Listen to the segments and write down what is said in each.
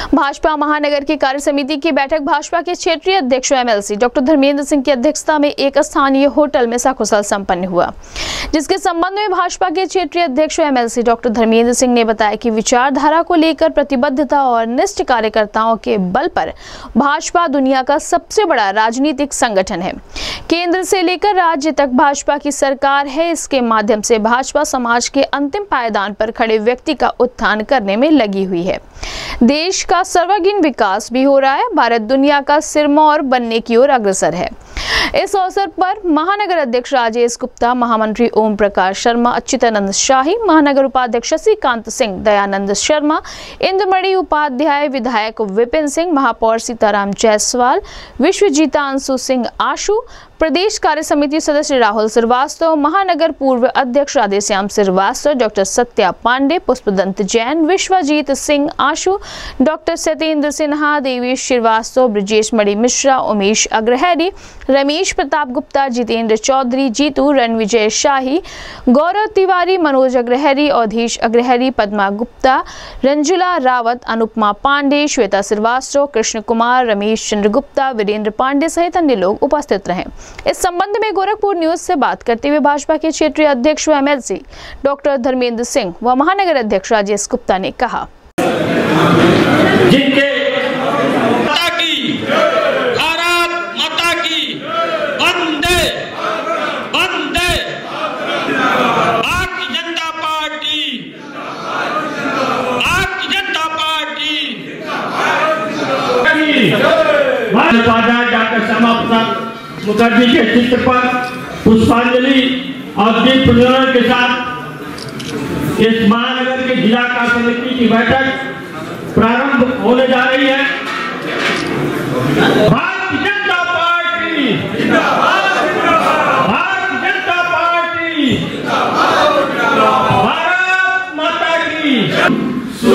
भाजपा महानगर की कार्य समिति की बैठक भाजपा के क्षेत्रीय अध्यक्ष एमएलसी डॉक्टर धर्मेंद्र सिंह की अध्यक्षता में एक स्थानीय होटल में सकुशल संपन्न हुआ, जिसके संबंध में भाजपा के क्षेत्रीय अध्यक्ष एमएलसी डॉक्टर धर्मेंद्र सिंह ने बताया कि विचारधारा को लेकर प्रतिबद्धता और निष्ठ कार्यकर्ताओं के बल पर भाजपा दुनिया का सबसे बड़ा राजनीतिक संगठन है। केंद्र से लेकर राज्य तक भाजपा की सरकार है। इसके माध्यम से भाजपा समाज के अंतिम पायदान पर खड़े व्यक्ति का उत्थान करने में लगी हुई है। देश का सर्वांगीण विकास भी हो रहा है। भारत दुनिया का सिरमौर बनने की ओर अग्रसर है। इस अवसर पर महानगर अध्यक्ष राजेश गुप्ता, महामंत्री ओम प्रकाश शर्मा, अच्युतानंद शाही, महानगर उपाध्यक्ष शशिकांत सिंह, दयानंद शर्मा, इंद्रमणि उपाध्याय, विधायक विपिन सिंह, महापौर सीताराम जायसवाल, विश्वजीतांशु सिंह आशु, प्रदेश कार्य समिति सदस्य राहुल श्रीवास्तव, महानगर पूर्व अध्यक्ष राधेश्याम श्रीवास्तव, डॉक्टर सत्या पांडे, पुष्पदंत जैन, विश्वजीत सिंह आशु, डॉक्टर सत्येंद्र सिन्हा, देवेश श्रीवास्तव, ब्रजेश मणि मिश्रा, उमेश अग्रहरी, रमेश प्रताप गुप्ता, जितेंद्र चौधरी, जीतू, रणविजय शाही, गौरव तिवारी, मनोज अग्रहरी, अवधेश अग्रहरी, पद्मा गुप्ता, रंजुला रावत, अनुपमा पांडे, श्वेता श्रीवास्तव, कृष्ण कुमार, रमेश चंद्र गुप्ता, वीरेंद्र पांडे सहित अन्य लोग उपस्थित रहे। इस संबंध में गोरखपुर न्यूज से बात करते हुए भाजपा के क्षेत्रीय अध्यक्ष एमएलसी डॉक्टर धर्मेंद्र सिंह व महानगर अध्यक्ष राजेश गुप्ता ने कहा, जिनके माता की, भारत माता की, वंदे वंदे, भारतीय Janata party, Bharatiya Janata party, doctor Shyama Prasad Mukherjee के चित्र पर पुष्पांजलि और दीप प्रज्वलन के साथ इस महानगर के जिला कार्य समिति की बैठक प्रारंभ होने जा रही है। भारतीय जनता पार्टी, भारतीय जनता पार्टी, भारत माता की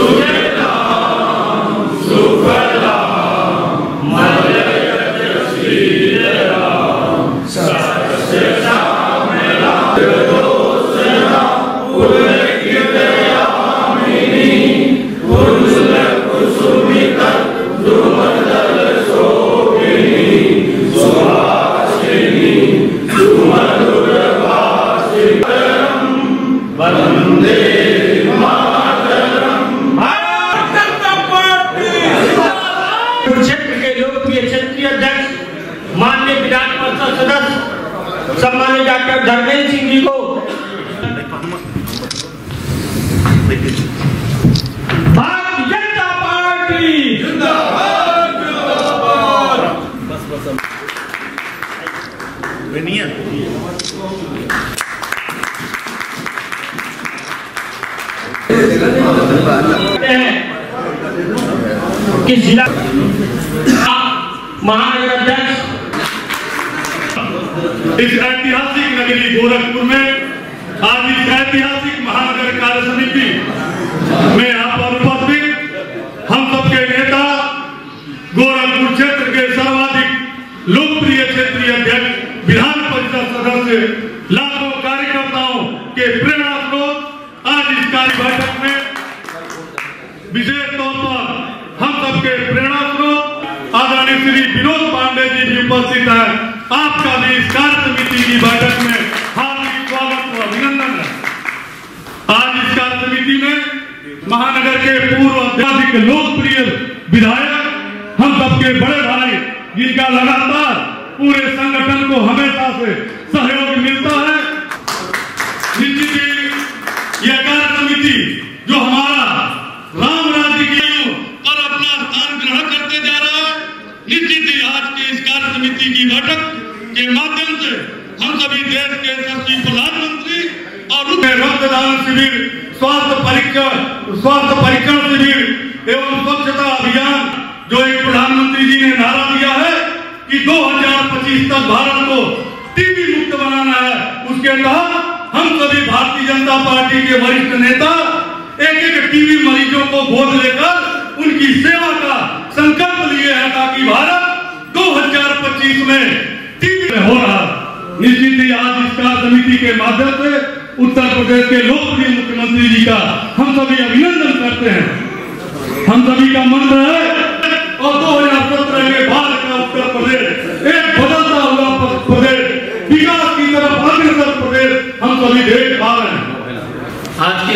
क्षेत्र के लोकप्रिय क्षेत्रीय अध्यक्ष माननीय विधान परिषद सदस्य सम्मानित डॉक्टर धर्मेंद्र सिंह जी को भारतीय जनता पार्टी जिंदाबाद, किस जिला महानगर अध्यक्ष इस ऐतिहासिक नगरी गोरखपुर में आज इस ऐतिहासिक महानगर कार्य समिति में यहाँ पर उपस्थित हम सबके नेता, गोरखपुर क्षेत्र के सर्वाधिक लोकप्रिय क्षेत्रीय अध्यक्ष, विधान परिषद सदस्य, लाखों कार्यकर्ताओं के प्रेरणा स्रोत आज इस कार्य बैठक में विशेष तौर पर हम सबके प्रेरणा स्रोत आदरणीय श्री विनोद पांडे जी भी उपस्थित है। आपका भी इस कार्य समिति की बैठक में हार्दिक स्वागत व अभिनंदन है। आज इस कार्य समिति में महानगर के पूर्व अत्यधिक लोकप्रिय विधायक, हम सबके बड़े भाई, जिनका लगातार पूरे संगठन को हमेशा से सहयोग मिलता है। निश्चित ही यह कार्य समिति जो हमारा राम राज्य की पर अपना स्थान ग्रहण करते जा रहा है, निश्चित ही आज की इस कार्य समिति की बैठक के माध्यम से हम सभी देश के यशस्वी प्रधानमंत्री और रक्तदान शिविर, स्वास्थ्य परीक्षण शिविर एवं स्वच्छता अभियान, जो एक प्रधानमंत्री जी ने नारा दिया है कि 2025 तक भारत को टीबी मुक्त बनाना है, उसके तहत हम सभी भारतीय जनता पार्टी के वरिष्ठ नेता एक एक टीबी मरीजों को गोद लेकर उनकी सेवा का संकल्प लिए हैं, ताकि भारत 2025 में टीबी हो रहा। निश्चित ही आज इस कार्य समिति के माध्यम से उत्तर प्रदेश के लोकप्रिय मुख्यमंत्री जी का हम सभी अभिनंदन करते हैं। हम सभी का मंत्र है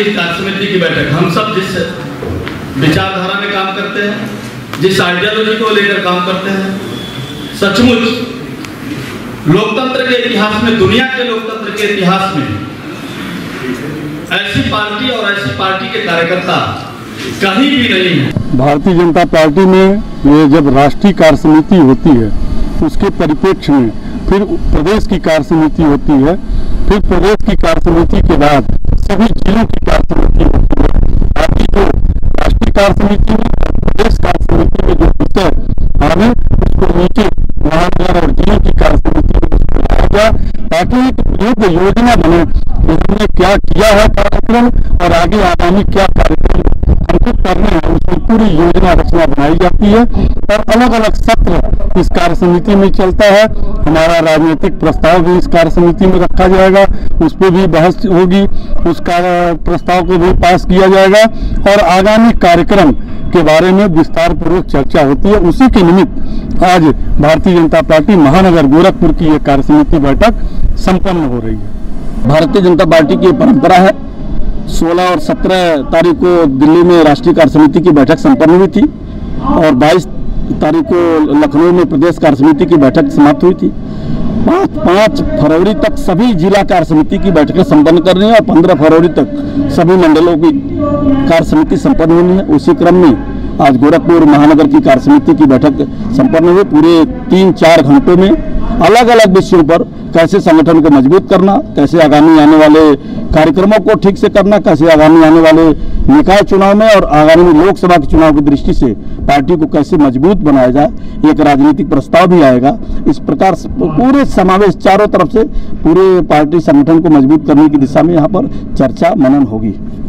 की कार्य समिति की बैठक हम सब जिस विचारधारा में काम करते हैं, जिस आइडियोलॉजी को लेकर काम करते हैं, सचमुच लोकतंत्र के इतिहास में, दुनिया के लोकतंत्र के इतिहास में ऐसी पार्टी और ऐसी पार्टी के कार्यकर्ता कहीं भी नहीं है। भारतीय जनता पार्टी में ये जब राष्ट्रीय कार्य समिति होती है, उसके परिप्रेक्ष्य में फिर प्रदेश की कार्य समिति होती है, फिर प्रदेश की कार्य समिति के बाद सभी जिलों की कार्य समिति होती है। ताकि जो राष्ट्रीय कार्य समिति में और प्रदेश कार्य समिति में जो विषय आवे उसको नीचे महानगर और जिलों की कार्य समिति में उसको लाया जाए, ताकि एक योग्य योजना बने कि हमने क्या किया है कार्यक्रम और आगे आगामी क्या कार्यक्रम हमको करने हैं, उसकी पूरी योजना रचना बनाई जाती है और अलग अलग सत्र इस कार्य समिति में चलता है। हमारा राजनीतिक प्रस्ताव भी इस कार्य समिति में रखा जाएगा, उस पर भी बहस होगी, उस प्रस्ताव को भी पास किया जाएगा और आगामी कार्यक्रम के बारे में विस्तार पूर्वक चर्चा होती है। उसी के निमित्त आज भारतीय जनता पार्टी महानगर गोरखपुर की एक कार्य समिति बैठक संपन्न हो रही है। भारतीय जनता पार्टी की परंपरा है, 16 और 17 तारीख को दिल्ली में राष्ट्रीय कार्य समिति की बैठक संपन्न हुई थी और 22 तारीख को लखनऊ में प्रदेश कार्य समिति की बैठक समाप्त हुई थी। 5 फरवरी तक सभी जिला कार्य समिति की बैठकें संपन्न करनी है और 15 फरवरी तक सभी मंडलों की कार्य समिति संपन्न होनी है। उसी क्रम में आज गोरखपुर महानगर की कार्य समिति की बैठक संपन्न हुई। पूरे 3-4 घंटों में अलग अलग विषयों पर कैसे संगठन को मजबूत करना, कैसे आगामी आने वाले कार्यक्रमों को ठीक से करना, कैसे आगामी आने वाले निकाय चुनाव में और आगामी लोकसभा के चुनाव की दृष्टि से पार्टी को कैसे मजबूत बनाया जाए, एक राजनीतिक प्रस्ताव भी आएगा। इस प्रकार पूरे समावेश चारों तरफ से पूरे पार्टी संगठन को मजबूत करने की दिशा में यहाँ पर चर्चा मनन होगी।